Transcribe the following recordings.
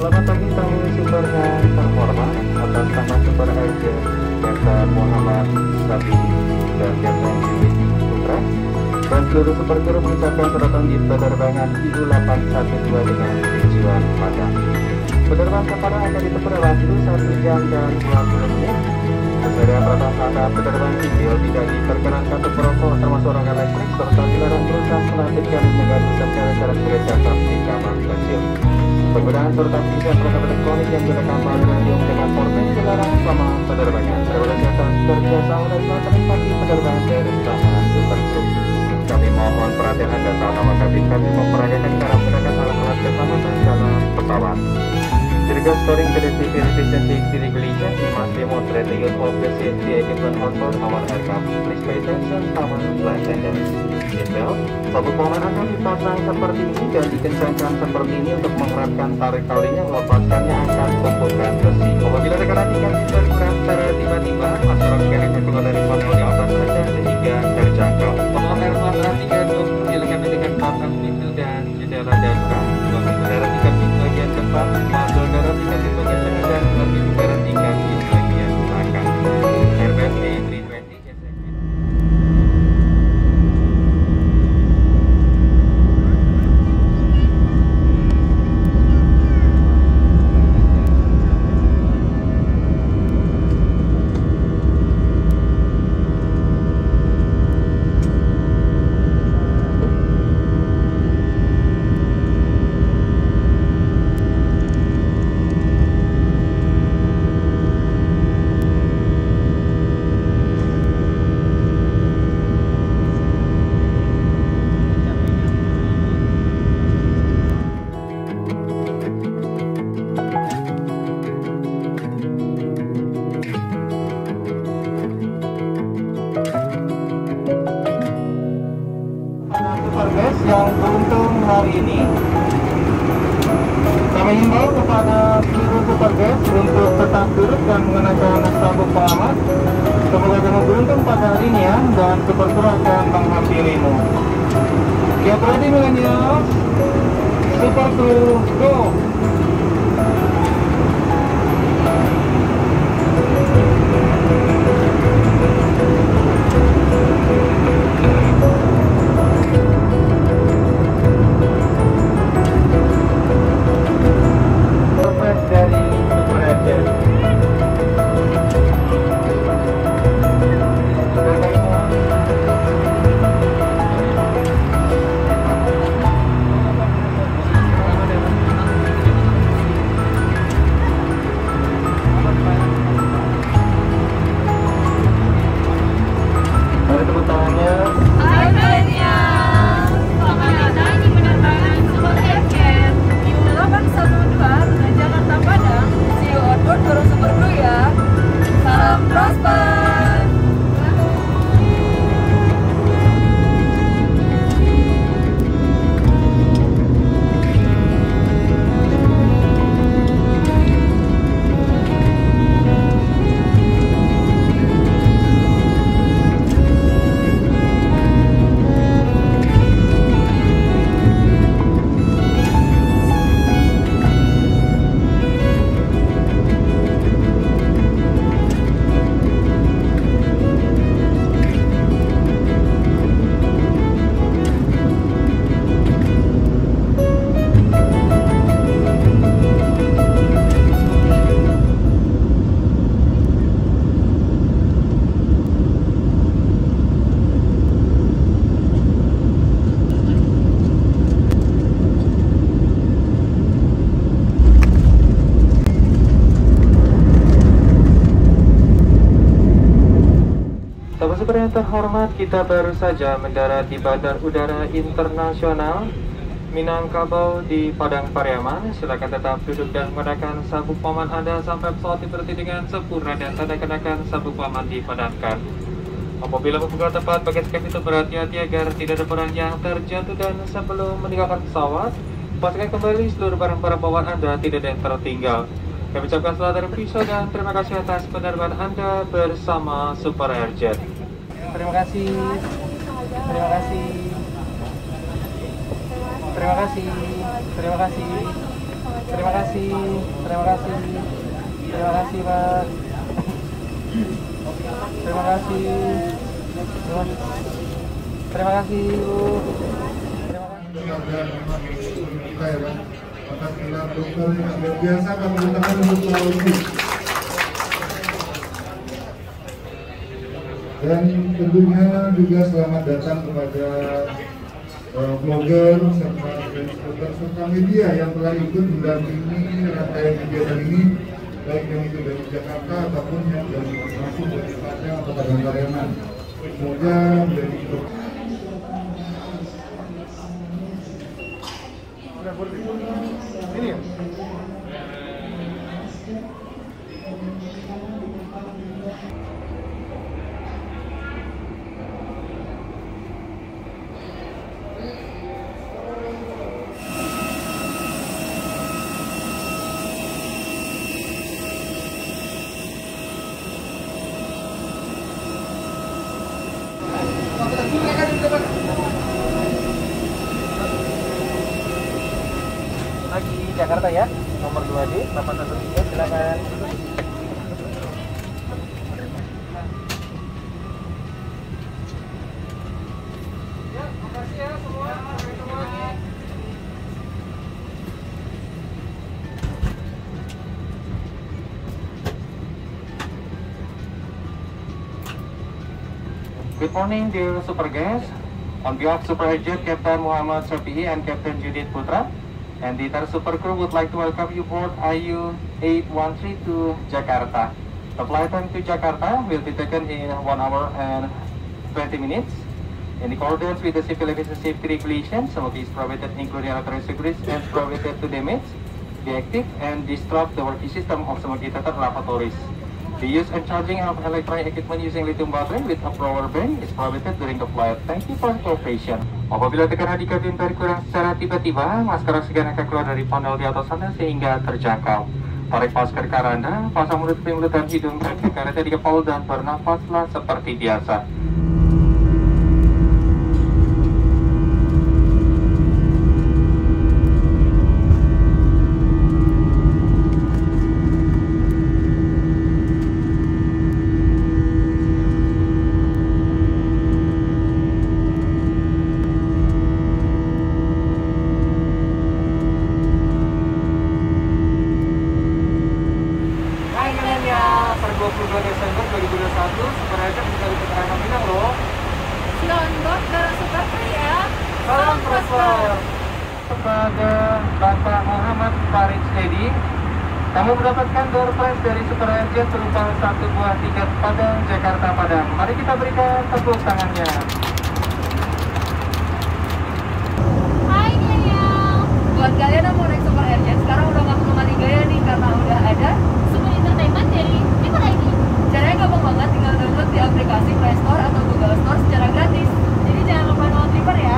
Selamat pagi tamu super yang terhormat. Atas nama Super Agent Captain Muhammad Sabini dan Captain Jimmy Putra dan seluruh super kru mengucapkan selamat datang di penerbangan IU812 dengan tujuan Padang. Penerbangan sekarang akan ditempuh waktu 1 jam dan 20 menit. Sesuai dengan protokol penerbangan sipil tidak diperkenankan untuk merokok termasuk orang elektrik serta dilarang berusaha melanjutkan mengganggu syarat-syarat berencana di kamar pensiun. Penggunaan serta pilihan perangkat elektronik yang menggunakan bahan radio dengan format dilarang selama penerbangan. Terima kasih atas kerjasama dan selamat menikmati penerbangan dari bersama Super Crew. Kami mohon perhatian Anda saat awak kami memperagakan cara menggunakan alat-alat keselamatan dalam pesawat. With storing the television safety regulations, we must demonstrate the use of the safety equipment on board our aircraft. Please pay attention our flight attendants. Seatbelt, sabuk pengaman akan dipasang seperti ini dan dikencangkan seperti ini untuk mengeratkan tarik talinya. Melepaskannya akan tumpukan besi. Apabila rekan-rekan bisa bergerak secara tiba-tiba, masyarakat sekalian keluar dari panel di atas saja sehingga terjangkau. Pengelola aircraft perhatikan untuk dilengkapi dengan papan pintu dan jendela darurat. Udara tingkat di bagian depan, masuk udara tingkat di bagian tengah dan lebih udara tingkat di bagian belakang. Airbus A320 yang beruntung hari ini, kami himbau kepada seluruh super guest untuk tetap duduk dan mengenakan sabuk pengaman. Semoga kamu beruntung pada hari ini ya, dan super kru akan menghampirimu. Get ready millennials, super crew go! Super yang terhormat, kita baru saja mendarat di Bandar Udara Internasional Minangkabau di Padang Pariaman. Silakan tetap duduk dan menggunakan sabuk pengaman Anda sampai pesawat berhenti dengan sempurna dan tanda kenakan sabuk pengaman dipadamkan. Apabila membuka tempat, bagian skep itu berhati-hati agar tidak ada barang yang terjatuh, dan sebelum meninggalkan pesawat, pastikan kembali seluruh barang-barang bawaan Anda tidak ada yang tertinggal. Kami ucapkan selamat dari Prisho dan terima kasih atas penerbangan Anda bersama Super Airjet. Terima kasih. Terima kasih. Terima kasih. Terima kasih. Terima kasih, terima kasih, terima kasih Pak. Terima kasih, terima kasih Bu. Terima kasih. Kita ya Pak, atas gelar dokter yang luar biasa kami ucapkan untuk Sulawesi. Dan tentunya juga selamat datang kepada blogger serta media yang telah ikut mendampingi rangkaian kegiatan ini, baik yang itu dari Jakarta ataupun yang dari langsung dari Padang atau Padang Pariaman. Semoga menjadi ini ya. Lagi Jakarta ya, nomor 2D 813, silakan. Ya, makasih ya semua. Sampai ketemu lagi. Good morning, dear super guests. On behalf of Super Agent Captain Muhammad Shafi'i and Captain Judith Putra, and the entire super crew would like to welcome you aboard IU 813 to Jakarta. The flight time to Jakarta will be taken in 1 hour and 20 minutes. In accordance with the civil aviation safety regulations, some of these provided including electronic securities and provided to damage, deactivate, and disrupt the working system of some of the laboratories. The use and charging of electronic equipment using lithium battery with a power bank is prohibited during the flight. Thank you for your cooperation. Apabila tekanan di kabin berkurang secara tiba-tiba, masker oksigen akan keluar dari panel di atas Anda sehingga terjangkau. Tarik masker ke arah Anda, pasang menutupi mulut dan hidung kaki kereta di kepala dan bernafaslah seperti biasa. Per 22 Desember 2021, Super Agent mencari keterangan minang loh. Lombok bareng Super ya. Salam prosper. Kepada Bapak Muhammad Farid Steady, kamu mendapatkan door prize dari Super Agent berupa 1 buah tiket Padang Jakarta Padang. Mari kita berikan tepuk tangannya. Hai Gayal. Buat kalian yang mau naik Super Agent, sekarang udah gak perlu mandi gaya nih karena udah ada Super Entertainment dari Triper ID. Caranya gampang banget, tinggal download di aplikasi Play Store atau Google Store secara gratis. Jadi jangan lupa download Triper ya.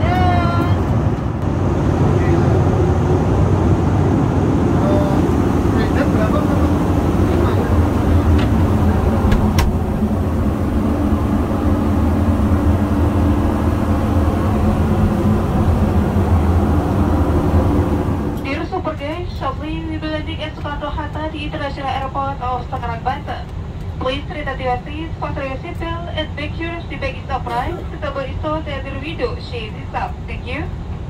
Dear Super Guys, shortly we will landing at Soekarno-Hatta, the International Airport of Tangerang, Banten. Please read at your seats, fasten your seatbelt, and make sure the bag is upright. The table is so that the window shade is up. Thank you.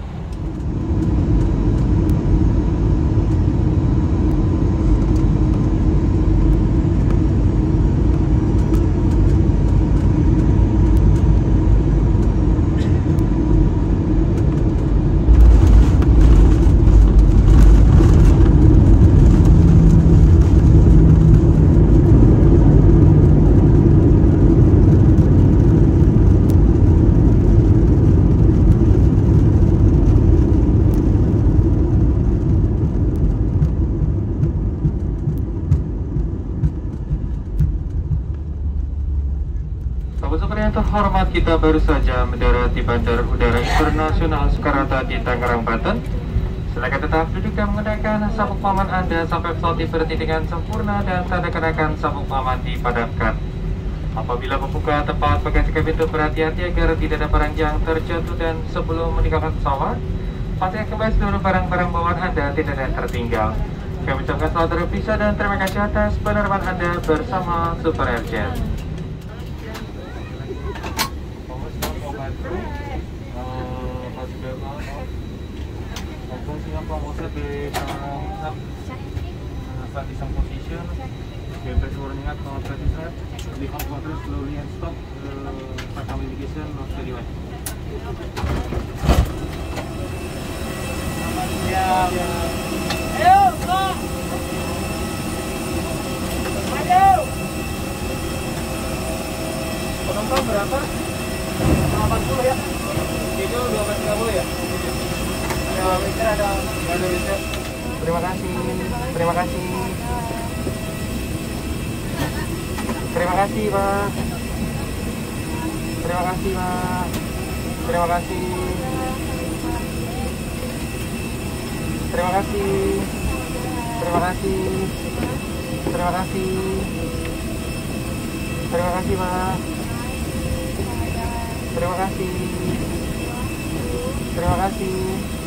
Sobat Super yang terhormat, kita baru saja mendarat di Bandara Udara Internasional Soekarno-Hatta di Tangerang, Banten. Silakan tetap duduk dan mengenakan sabuk pengaman Anda sampai pesawat berhenti dengan sempurna dan tanda kenakan sabuk pengaman dipadamkan. Apabila membuka tempat bagasi kabin, berhati-hati agar tidak ada barang yang terjatuh, dan sebelum meninggalkan pesawat, Pastikan kembali seluruh barang-barang bawaan Anda tidak ada yang tertinggal. Kami ucapkan selamat berpisah dan terima kasih atas penerbangan Anda bersama Super Airjet. Saat di some position, bebas warning at all present, leave off water slowly and stop. Start communication, not very well. Siap. Ayo, Pak. Ayo. Penumpang berapa? 80 ya. Schedule 12.30 ya. Ada meter, ada meter. Terima kasih. Terima kasih. Terima kasih, Pak. Terima kasih, Pak. Terima kasih. Terima kasih. Terima kasih. Terima kasih. Terima kasih, Pak. Terima kasih. Terima kasih.